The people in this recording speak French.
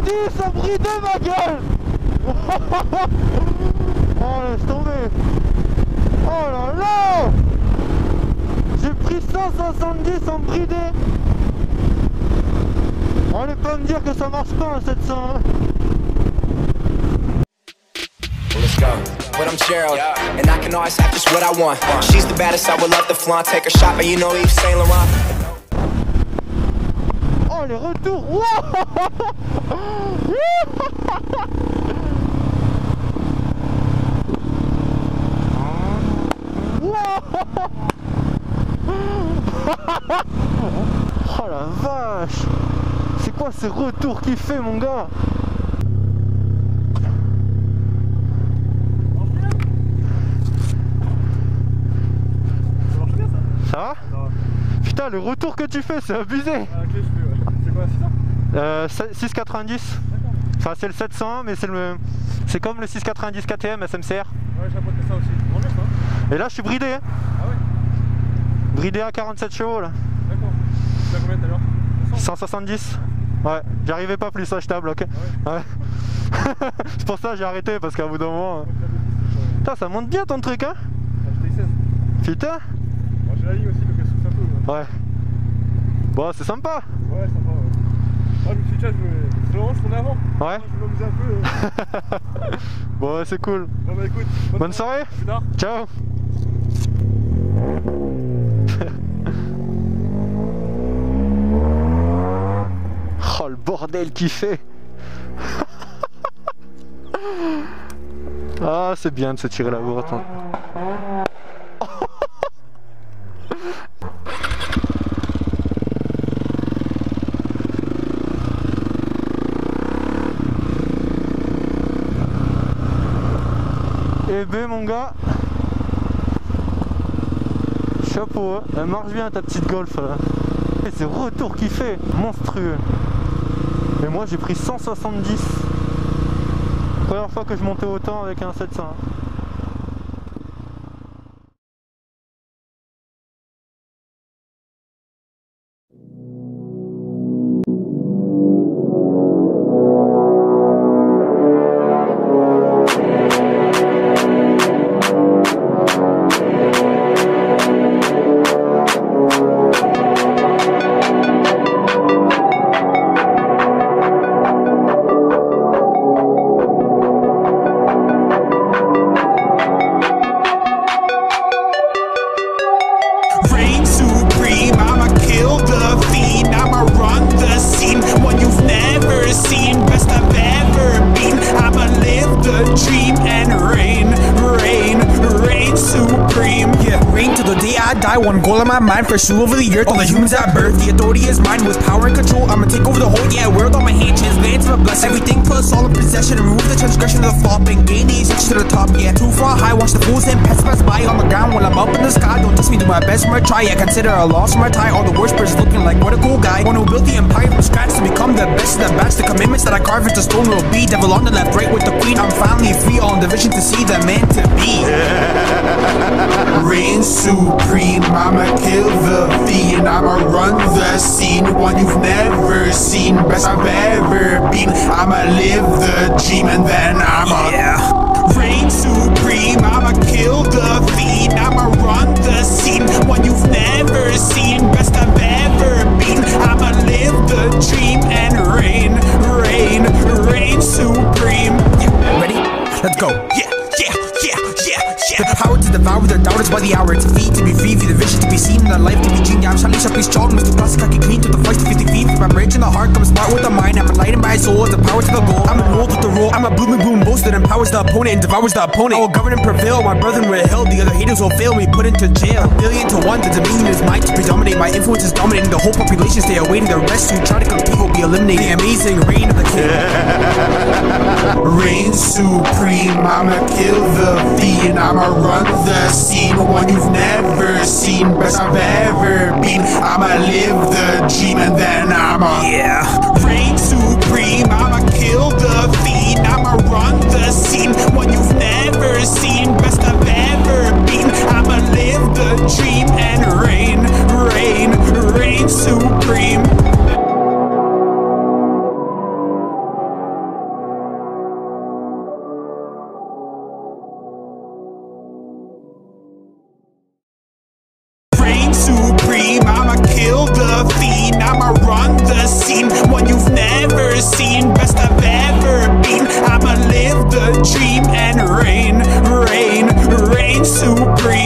170 en bridé ma gueule. Oh laisse tomber. Oh là là. J'ai pris 170 en bridé. Allez pas me dire que ça marche pas à 700 hein. Let's go. But I'm Gerald, and I can always have just what I want. She's the baddest, I would love to flaunt. Take her shopping, you know Yves Saint Laurent. Oh les retours. Oh la vache. C'est quoi ce retour qu'il fait mon gars? Ça va? Putain le retour que tu fais c'est abusé. Ah ok je fais ouais. C'est quoi 600 690. Enfin c'est le 701 mais c'est comme le 690 KTM SMCR. Ouais j'ai apporté ça aussi. Bon, bien, ça. Et là je suis bridé hein. Ah ouais. Bridé à 47 chevaux là. D'accord. Tu as combien tout à l'heure 170. Ouais, j'arrivais pas plus achetable, ok. Ah ouais. Ouais. C'est pour ça que j'ai arrêté parce qu'à bout d'un moment. Putain, ça monte bien ton truc, hein. J'ai acheté 16. Putain. Bon, j'ai la ligne aussi, donc elle souffle un peu. Ouais. Bon, c'est sympa. Ouais, sympa, ouais. Ah, je me suis dit, tiens, je vais tourner avant. Ouais. Je vais m'amuser un peu. Bon, ouais, c'est cool. Bon, bah écoute, bonne soirée. À plus tard. Ciao. Oh le bordel qu'il fait. Ah c'est bien de se tirer la bourre. Attends. Eh ben mon gars, chapeau, hein. Elle marche bien ta petite Golf là. Et ce retour qu'il fait, monstrueux. Et moi j'ai pris 170. Première fois que je montais autant avec un 700. One goal in my mind, pursue over the earth. All the humans at birth, the authority is mine. With power and control, I'ma take over the whole world on my hands. Lands of a bless everything, put us all in possession. Remove the transgression of the flop and gain the ascension to the top. Yeah, too far high, watch the fools and pests pass by on the ground. While I'm up in the sky, don't test me, do my best from a try. Yeah, consider a loss from a tie. All the worshippers looking like what a cool guy. One who built the empire from scratch to become the best of the best. The commitments that I carve into stone will be devil on the left, right with the queen. I'm finally free, all in the vision to see the man to be. Reign supreme, I'ma kill the fiend, I'ma run the scene, one you've never seen, best I've ever been. I'ma live the dream and then I'ma reign supreme, I'ma kill the fiend, I'ma run the scene, one you've never seen, best I've ever been. I'ma live the dream and reign supreme. Yeah, ready? Let's go. Yeah. The power to devour the doubters by the hour. To feed, to be free, the vision to be seen, the life to be dreamed. I'm shining sharply strong, Mr. Plastic, I can clean to the voice to 50 feet. My bridge in the heart, I'm smart with the mind. I'm enlightened by soul, the power to the goal. I'm enrolled with the role. I'm a blooming boom boast that empowers the opponent and devours the opponent. I will govern and prevail, my brethren will hail. The other haters will fail me, put into jail. A billion to one, the dominion is mine to predominate. My influence is dominating the whole population. Stay awaiting the rest who try to compete will be eliminated. The amazing reign of the king. Reign supreme, I'ma kill the fiend, I'ma run the scene, one you've never seen, best I've ever been. I'ma live the dream and then I'ma reign supreme, I'ma kill the fiend, I'ma run the scene, one you've never seen, best I've ever been. I'ma live the dream and reign supreme. rain, rain, rain supreme.